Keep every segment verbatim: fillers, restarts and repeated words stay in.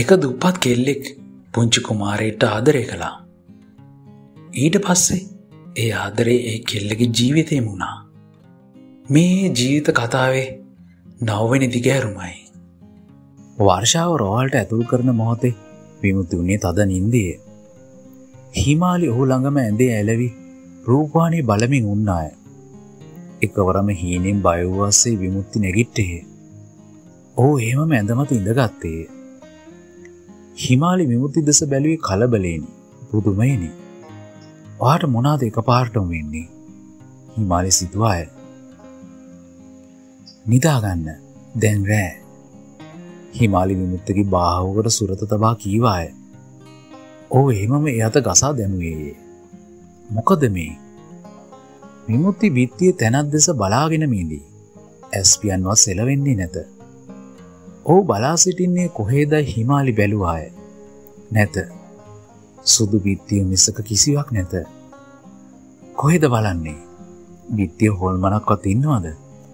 එක දුප්පත් කෙල්ලෙක් පුංචි කුමාරයට ආදරය කළා. ඊට පස්සේ ඒ ආදරේ ඒ කෙල්ලගේ ජීවිතේම වුණා. මේ ජීවිත කතාවේ නවවෙනි දිගෑරුමයි. වර්ෂාව රෝහලට ඇතුල් කරන මොහොතේ විමුක්ති වුණේ තද නින්දේ. හිමාලි ඔහු ළඟම ඇඳේ ඇලවි රූපවාහිනිය බලමින් උන්නාය. එකවරම හීනෙන් බය වූ අස්සේ විමුක්ති නැගිට්ටේ. ඔහු එහෙමම ඇඳමත ඉඳගත්තේ. හිමාලි විමුක්ති දෙස බැලුවේ කලබලෙනි, පුදුමයෙනි. ඔයාට මොනවාද එකපාරටම වෙන්නේ? හිමාලි සිතුවාය. නිදාගන්න, දැන් රෑ. හිමාලි විමුක්තිගේ බාහුවකට සුරත තබා කීවාය. ඔහු එහෙමම එයාට ගසා දැමුවේ. මොකද මේ? විමුක්ති බිත්තියේ තැනක් දෙස බලාගෙන මිදී. ඇස්පියන්වත් සෙලවෙන්නේ නැත. ඔහු බලා සිටින්නේ කොහේදයි හිමාලි බැලුවාය. නැත. සුදු බිත්තිය මිසක කිසිවක් නැත. කොහෙද බලන්නේ? බිත්තිය හොල්මනක්වත් ඉන්නවද?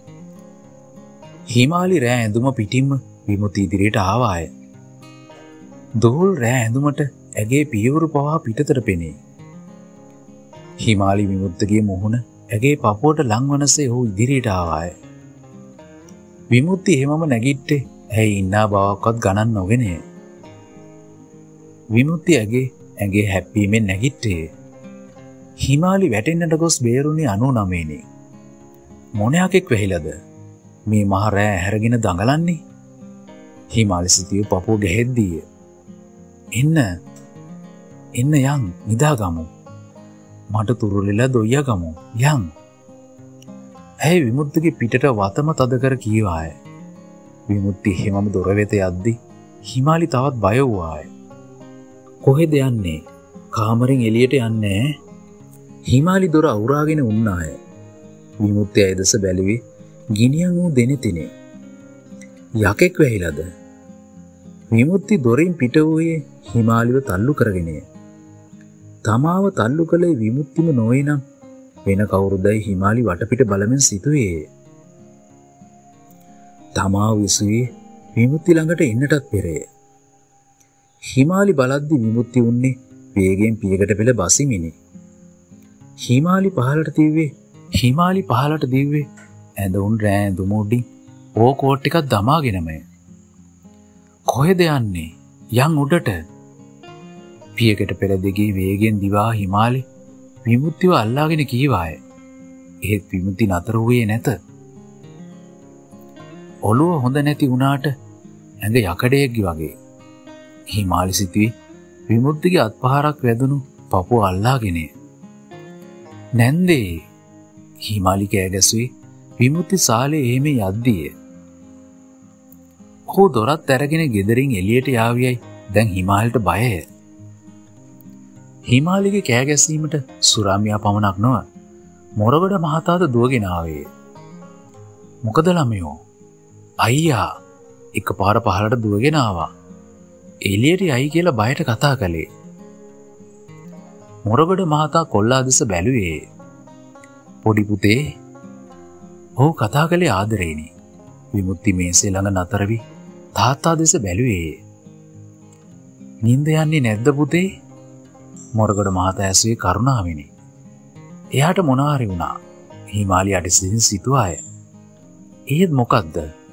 හිමාලි රෑ ඇඳුම පිටින්ම විමුක්ති ඉදිරියට ආවාය. දෝල් රෑ ඇඳුමට ඇගේ පියවරු පවා පිටතට පෙනේ. හිමාලි විමුක්තිගේ මුහුණ ඇගේ පපුවට ලංවනසේ ඔහු ඉදිරියට ආවාය. විමුක්ති එහෙමම නැගිට්ටේ ඇයි ඉන්නා බවක්වත් ගණන් නොගෙනය. විමුක්ති ඇගේ ඇගේ හැප්පීමෙන් නැගිට්ටේ. හිමාලි වැටෙන්නට ගොස් බේරුණේ අනූ නවයනේ. මොනයකෙක් වෙහිලද මේ මහ රෑ ඇහැරගෙන දඟලන්නේ? හිමාලි සිතිය පපුව ගැහෙද්දීය. එන්න එන්න යන් නිදාගමු. මට තුරුලෙලා දොයියා ගමු යන්. ඇයි විමුක්තිගේ පිටට වතම තද කර කීවාය. විමුක්ති එහෙමම දොර වෙත යද්දි හිමාලි තවත් බය වූවාය. කොහෙද යන්නේ? කාමරෙන් එළියට යන්නේ? හිමාලි දොර අවුරාගෙන උන්නාය. විමුක්ති ඇය දෙස බැලුවේ ගිනියන් වූ දෙනෙතිනේ. යකෙක් වැහිලාද? විමුක්ති දොරින් පිට වූයේ හිමාලිව තල්ලු කරගෙනය. තමාව තල්ලු කළේ විමුක්තිම නොවේ නම් වෙන කවුරුදයි හිමාලි වටපිට බලමින් සිතුවේ. තමාව විසුවේ විමුක්ති ළඟට එන්නටත් පෙරය. හිමාලි බලද්දි විමුක්ති උන්නේ වේගයෙන් පියකට පෙළ බසිමිනි. හිමාලි පහලට දිව්වේ හිමාලි පහලට දිව්වේ ඇඳුම් රෑ ඇඳුම උඩින් ඕ කෝට් ටිකක් දමාගෙනමය. කොහෙද යන්නේ? යන් උඩට. පියකට පෙළ දෙගේ වේගෙන් දිවා හිමාලි විමුක්තිව අල්ලාගෙන කීවාය. එහෙත් විමුක්ති නතර වූයේ නැත. ඔළුව හොඳ නැති වුණාට ඇඟ යකඩයක්ගි වගේ. හිමාලි සිතුවේ විමුක්තිගේ අත්පහරක් වැදුණු පපුව අල්ලාගෙන. නැන්දේ! හිමාලි කෑ ගැසුවේ විමුක්ති සාලේ එහෙම යද්දීය. ඔහු දොරත් ඇරගෙන ගෙදරින් එළියට යාවියයි දැන් හිමාලිට බයය. හිමාලිගේ කෑ ගැසීමට සුරාමියා පමණක් නොව මොරගොඩ මහතාද දුවගෙන ආවේ. මොකද ළමයෝ? අයියා එකපාර පහලට දුවගෙන ආවා. එළියට යයි කියලා බයට කතා කළේ. මොරගොඩ මහතා කොල්ලා දෙස බැලුවේ. පොඩි පුතේ. ඔහු කතා කළේ ආදරේනි. විමුක්ති මේසේ ළඟ නතර වී තාත්තා දෙස බැලුවේ. නින්ද යන්නේ නැද්ද පුතේ? මොරගොඩ මහතා ඇසුවේ කරුණාවෙනි. එයාට මොනවාරි වුණා. හිමාලි අටිසිතින් සිතුවාය. ඒත් මොකක්ද?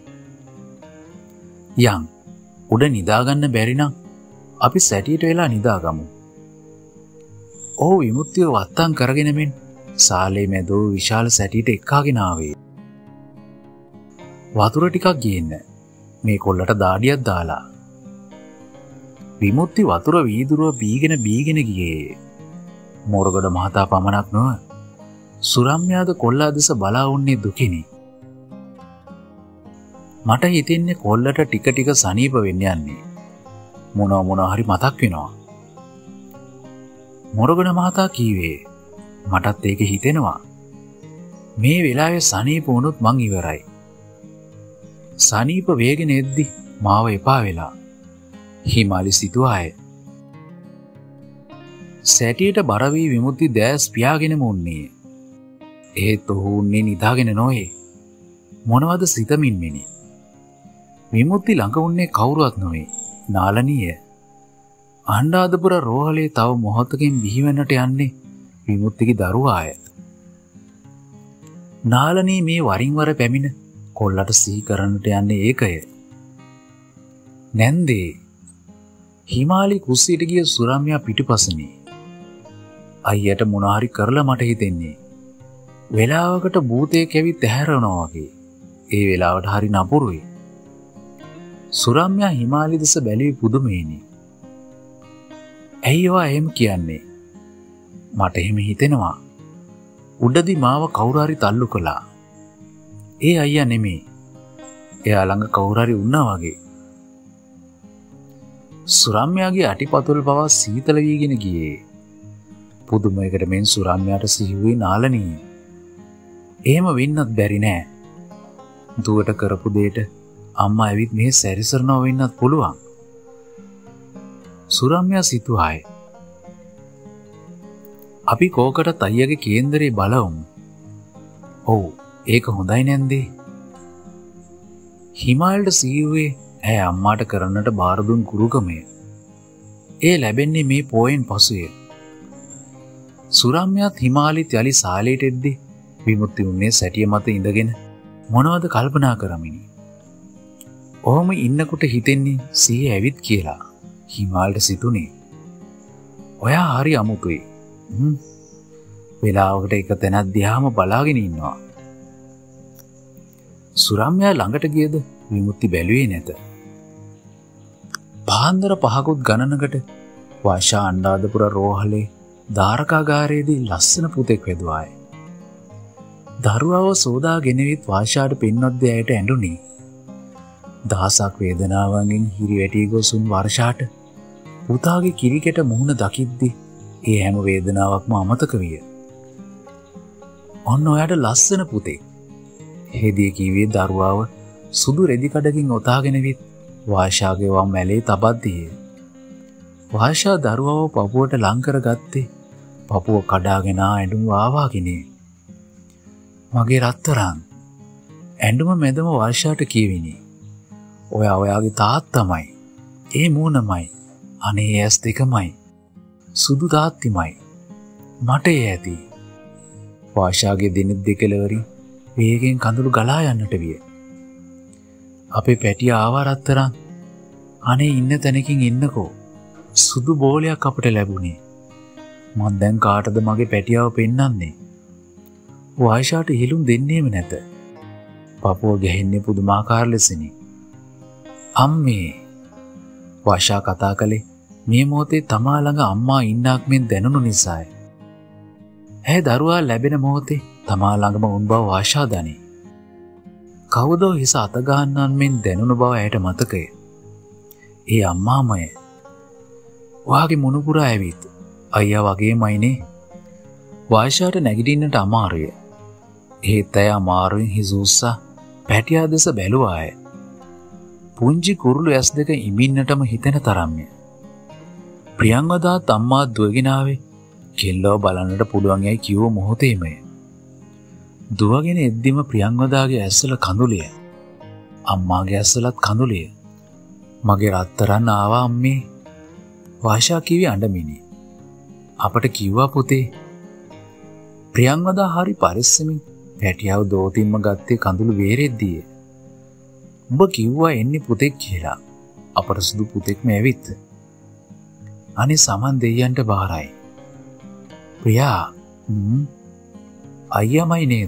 යන් උඩ නිදාගන්න බැරි නම් අපි සැටියට වෙලා නිදාගමු. ඔහු විමුක්තිව වත්තම් කරගෙන මෙන් සාලේ මැදෝ විශාල සැටියට එක්කාගෙන ආවේ. වතුර ටිකක් ගේන්න. මේ කොල්ලට දාඩියක් දාලා. විමුක්ති වතුර වීදුරුව බීගෙන බීගෙන ගියේ. මොරගොඩ මහතා පමණක් නොව සුරම්යාද කොල්ලා දෙස බලා උන්නේ දුකිනි. මට හිතෙන්නේ කොල්ලට ටික ටික සනීප වෙන්න යන්නේ. මොනවා මොනවා හරි මතක් වෙනවා. මොරගොඩ මහතා කීවේ මටත් ඒක හිතෙනවා. මේ වෙලාවේ සනීප වුණොත් මං ඉවරයි. සනීප වේගෙන එද්දි මාව එපා වෙලා. හිමාලි සිතුවාය. සැටියට බර වී විමුක්ති දැස් පියාගෙනම උන්නේ. ඒත් ඔහු උන්නේ නිදාගෙන නොවේ. මොනවද සිතමින් මෙනි. විමුක්ති ළඟ උන්නේ කවුරුවත් නොවේ. නාලනිය අනුරාධපුර රෝහලේ තව මොහොතකින් බිහිවෙන්නට යන්නේ විමුක්තිගේ දරුවාය. නාලනී මේ වරින් වර පැමිණ කොල්ලට සිහි කරන්නට යන්නේ ඒකය. නැන්දේ හිමාලි කුස්සියට ගිය සුරම්‍යා පිටුපසනේ. අයියට මොනාරි කරලා මට හිතෙන්නේ. වෙලාවකට භූතයෙක් ඇවිත් ඇහැරෙනවා වගේ. ඒ වෙලාවට හරි නපුරුයි. සුරම්‍යා හිමාලි දෙස බැලුවේ පුදුමේනි. ඇයි ඔයා එහෙම කියන්නේ? මට එහෙම හිතෙනවා. උඩදී මාව කවුරු හරි තල්ලු කළා. ඒ අයියා නෙමෙයි. එයා ළඟ කවුරු හරි වුණා වගේ. සුරම්‍යාගේ අටිපතුල් පවා සීතල වීගෙන ගියේ. පුදුමයකට මෙන් සුරම්‍යාට සිහිවුවේ නාලනී. එහෙම වෙන්නත් බැරි නෑ. දුවට කරපු දෙයට අම්මා ඇවිත් මෙහෙ සැරිසරනවා වෙන්නත් පුළුවන්. සුරම්‍යා සිතුවායි. අපි කෝකට අයියාගේ කේන්දරේ බලවමු. ඔව් ඒක හොඳයි නැන්දේ. හිමාල්ට සිහිවුවේ ඇය අම්මාට කරන්නට බාර දුන් ගුරුකමය. ඒ ලැබෙන්නේ මේ පෝයෙන් පසුය. සුරම්‍යාත් හිමාලිත් යලි සාලේට එද්දී විමුක්ති උන්නේ සැටිය මත ඉඳගෙන මොනවද කල්පනා කරමිනි. ඔහොම ඉන්නකොට හිතෙන්නේ සිහිය ඇවිත් කියලා හිමාල්ට සිතුනේ. ඔයා හරි අමුතුයි. හ්ම්. වෙලාවකට එක තැනක් දිහාම බලාගෙන ඉන්නවා. සුරම්‍යා ළඟට ගියද විමුක්ති බැලුවේ නැත. පාන්දර පහකුත් ගණනකට වාෂා අනුරාධපුර රෝහලේ ධාරකාගාරයේදී ලස්සන පුතෙක් වැදුවාය. දරුවව සෝදා ගෙනවිත් වාෂාට පින්නොත් දෙයට ඇඬුනි. දහසක් වේදනාවන්ගෙන් හිරිවැටි ගොසුන් වර්ෂාට පුතාගේ කිරිකෙට මුහුණ දකිද්දි ඒ හැම වේදනාවක්ම අමතක විය. ඔන්න ඔයාට ලස්සන පුතෙක්. හේදිය කීවේ දරුවව සුදු රෙදි කඩකින් ඔතාගෙන විත් වාෂාගේ වම් මැලේ තබද්දී. වාෂා දරුවව පපුවට ලං කරගත්තේ පපුව කඩාගෙන ඇඬුම් ආවාගෙන. මගේ රත්තරන් ඇඬුම මැදම වාෂාට කියවිනි. ඔයා ඔයාගේ තාත්තමයි. ඒ මූණමයි. අනේ ඇස් දෙකමයි. සුදු තාත්තිමයි. මට ඒ ඇති. වාෂාගේ දිනෙත් දෙකලවරින් වේගෙන් කඳුළු ගලා යන්නට විය. අපේ පැටිය ආවා රත්තරන්. අනේ ඉන්න තැනකින් ඉන්නකෝ. සුදු බෝලයක් අපට ලැබුණේ. මං දැන් කාටද මගේ පැටියව පෙන්නන්නේ? වාෂාට හිලුම් දෙන්නේම නැත. පපුව ගැහෙන්නේ පුදුමාකාර ලෙසිනි. අම්මේ වාෂා කතා කළේ මේ මොහොතේ තමා ළඟ අම්මා ඉන්නක් මෙන් දැනුණු නිසායි. ඇය දරුවා ලැබෙන මොහොතේ තමා ළඟම වුන් බව වාෂා දනී. කවුදෝ හිස අත ගන්නන් මෙන් දැනුණු බව ඇයට මතකය. ඒ අම්මාමය. වාගේ මුණුපුරා ඇවිත් අයියා වගේමයිනේ. වාෂාට නැගිටින්නට අමාරුය. ඒත් ඇය අමාරුවෙන් හිස උස්සා පැටියා දෙස බැලුවාය. පුංචි කුරුළු ඇස් දෙක ඉමින්නටම හිතෙන තරම්ය. ප්‍රියංවදාත් අම්මා දුවගෙන ආවේ කෙල්ලව බලන්නට පුළුවන් යයි කිව්ව මොහොතේමය. දුවගෙන එද්දිම ප්‍රියංවදාගේ ඇස්වල කඳුලිය. අම්මාගේ ඇස්වලත් කඳුලිය. මගේ රත්තරන් ආවා අම්මේ. වාෂා කිව්වේ අඬමිනි. අපට කිව්වා පුතේ. ප්‍රියංවදා හරි පරිස්සමින් පැටියව දෝතිම්ම ගත්තේ කඳුළු වේරෙද්දී. උඹ කිව්වා එන්නේ පුතෙක් කියලා. අපට සුදු පුතෙක්ම ඇවිත්. අනේ සමන් දෙයියන්ට බාරයි. ප්‍රියා හ්ම් අයියාමයි නේද?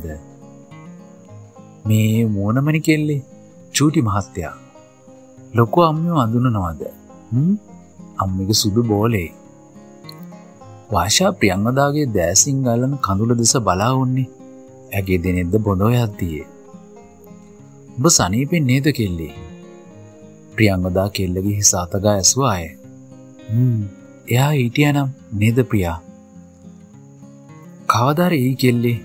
මේ මොනමනි කෙල්ලේ චූටි මහත්තයා. ලොකු අම්මිව අඳුනනවද? හ්ම් අම්මිගේ සුදු බෝලේ. වාෂා ප්‍රියංවදාගේ දෑසින් ගලන කඳුළු දෙස බලා වුන්නේ ඇගේ දෙනෙද්ද බොඳ යද්දී. ඔබ සනීපෙන් නේද කෙල්ලේ? ප්‍රියංවදා කෙල්ලගේ හිස අතගා ඇසුවාය. හ්ම් එයා හිටියනම් නේද ප්‍රියා? කවදාද ඒ කෙල්ලේ?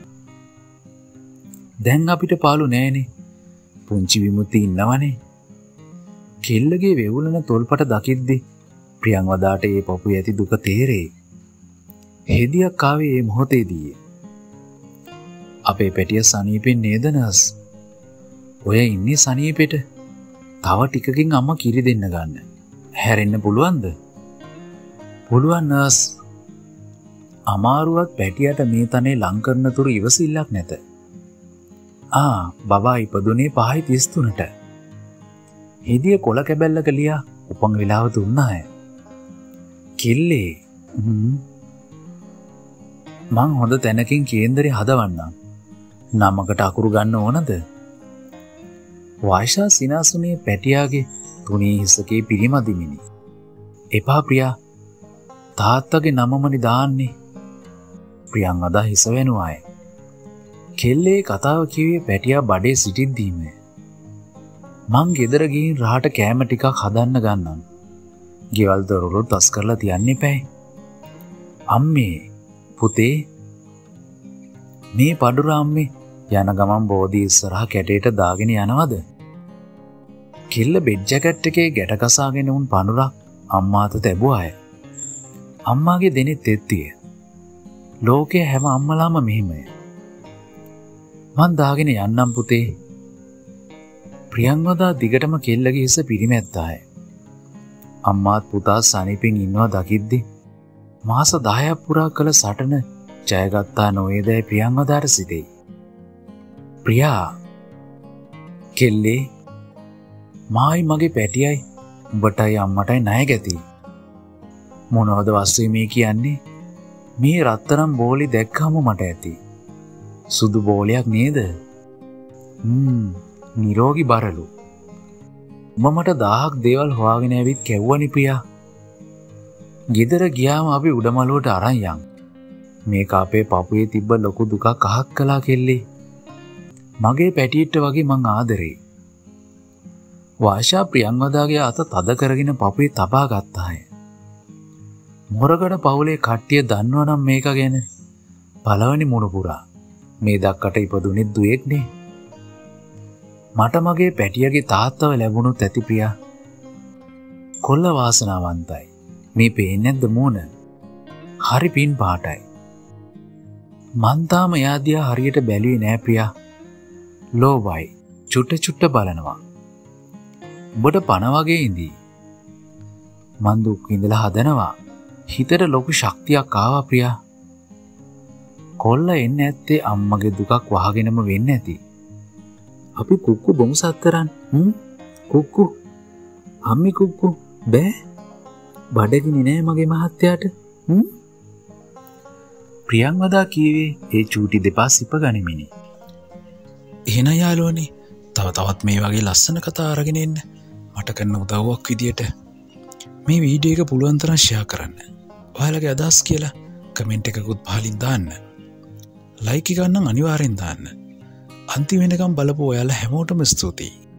දැන් අපිට පාළු නෑනේ. පුංචි විමුක්ති ඉන්නවනේ. කෙල්ලගේ වෙවුලන තොල්පට දකිද්දි ප්‍රියංවදාට ඒ පපු ඇති දුක තේරෙයි. හෙදියක් ආවේ මේ මොහොතේදී. අපේ පැටිය සනීපෙන් නේද නර්ස්? ඔය ඉන්නේ සනීපෙට. තව ටිකකින් අම්මා කිරි දෙන්න ගන්න. හැරෙන්න පුළුවන්ද? පුළුවන් නර්ස්. අමාරුවත් පැටියට මේ තනේ ලං කරන තුරු ඉවසිල්ලක් නැත. ආ බබා ඉපදුනේ පහයි තිස් තුනට. හිදිය කොළ කැබැල්ලක ලියා උපන් වෙලාව දුන්නාය. කිල්ලේ මං හොඳ තැනකින් කේන්දරේ හදවන්නම්. නමකට අකුරු ගන්න ඕනද? වයිෂා සිනාසුනේ පැටියාගේ තුනී හිසකේ පිරිමදිමිනි. එපා ප්‍රියා, තාත්තගේ නමමනි දාන්නේ. ප්‍රියං අදා හිස වෙනුවාය. කෙල්ලේ කතාව කිව්වේ පැටියා බඩේ සිටිද්දීම. මං ගෙදර ගිහින් රහට කෑම ටිකක් හදන්න ගන්නම්. ගෙවල් දොරවල් තස් කරලා තියන්න එපා. අම්මේ පුතේ මේ පඩුරාම්මේ යන ගමන් බෝධි ඉස්සරහා කැටේට දාගෙන යනවද? කෙල්ල බෙඩ් ජැකට් එකේ ගැට කසාගෙන උන් පඳුරක් අම්මාට තැබුවාය. අම්මාගේ දෙනෙත් එත්තිය. ලෝකයේ හැම අම්මලාම මෙහිමයි. මං දාගෙන යන්නම් පුතේ. ප්‍රියංවදා දිගටම කෙල්ලගේ හිස පිරිමැද්දාය. අම්මාත් පුතා සනීපෙන් ඉන්නවා දකිද්දි මාස දහයක් පුරා කළ සටන ජයගත්තා නොවේදයි ප්‍රියංවදාට සිතෙයි. ප්‍රියා කෙල්ලේ මායි මගේ පැටියයි උඹටයි අම්මටයි ණය ගැති. මොනවද වස්සේ මේ කියන්නේ? මේ රත්තරන් බෝලි දැක්කම මට ඇති. සුදු බෝලයක් නේද? හ්ම් නිරෝගී බරලු. උඹ මට දහයක් දේවල් හොයාගෙන ඇවිත් කැව්වනි ප්‍රියා. ගෙදර ගියාම අපි උඩමළුවට අරන් යන්. මේක අපේ පපුවේ තිබ්බ ලොකු දුකක් අහක් කළා කෙල්ලේ. මගේ පැටියෙට වගේ මං ආදරේ. වාෂා ප්‍රියංවදාගේ අත තද කරගෙන පපුවේ තබා ගත්තාය. මොරගඩ පවුලේ කට්ටිය දන්නවනම් මේක ගැන. පළවෙනි මුණුපුරා මේ දක්කට ඉපදුනේ දුවෙක්නේ. මට මගේ පැටියගේ තාත්තව ලැබුණොත් ඇති ප්‍රියා. කොල්ල වාසනාවන්තයි. මේ පේන්නේ නැද්ද මූණ? හරි පින් පාටයි. මං තාම යාදියා හරියට බැලුවේ නෑ ප්‍රියා. ලෝබයි චුට්ට චුට්ට බලනවා. උඹට පණ වගේ ඉඳී. මං දුක් විඳලා හදනවා. හිතට ලොකු ශක්තියක් ආවා ප්‍රියා. කොල්ල එන්නේ නැත්තේ අම්මගේ දුකක් වහගෙනම වෙන්නේ නැති. අපි කුක්කු බොමු සත්තරන්. හ්ම් කුක්කු. අම්මි කුක්කු බෑ. බඩගිනි නෑ මගේ මහත්තයාට. හ්ම් ප්‍රියංවදා කීවේ ඒ චූටි දෙපා සිප ගනිමිනි. එහෙනම් යාළුවනේ තව තවත් මේ වගේ ලස්සන කතා අරගෙන එන්න මට කරන උදව්වක් විදියට මේ වීඩියෝ එක පුළුවන් තරම් ෂෙයා කරන්න. ඔයාලගේ අදහස් කියලා කමෙන්ට් එකකුත් පහලින් දාන්න. ලයික් එක නම් අනිවාර්යෙන් දාන්න. අන්තිම වෙනකම් බලපුව ඔයාලා හැමෝටම ස්තුතියි.